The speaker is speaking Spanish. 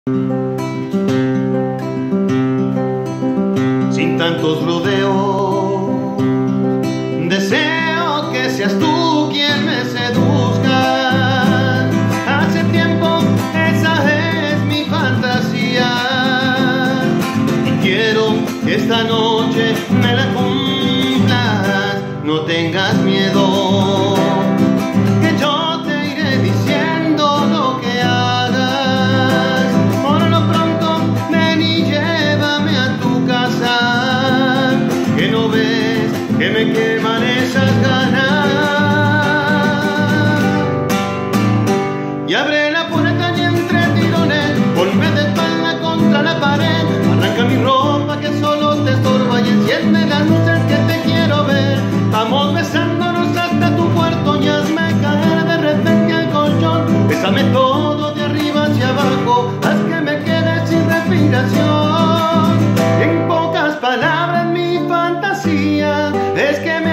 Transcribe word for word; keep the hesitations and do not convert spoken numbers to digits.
Sin tantos rodeos, deseo que seas tú quien me seduzca. Hace tiempo esa es mi fantasía y quiero que esta noche me la cumplas. No tengas miedo, que yo te iré diciendo lo que hagas. Por lo pronto ven y llévame a tu casa, que no ves que me queman esas ganas. Y abre la puerta y entre tirones ponme de espalda contra la pared. Arranca mi ropa que solo te estorba y enciende las luces que te quiero ver. Vamos besándonos hasta tu puerto y hazme caer de repente al colchón. Bésame todo de arriba hacia abajo, haz que me quede sin respiración. En pocas palabras mi fantasía es que me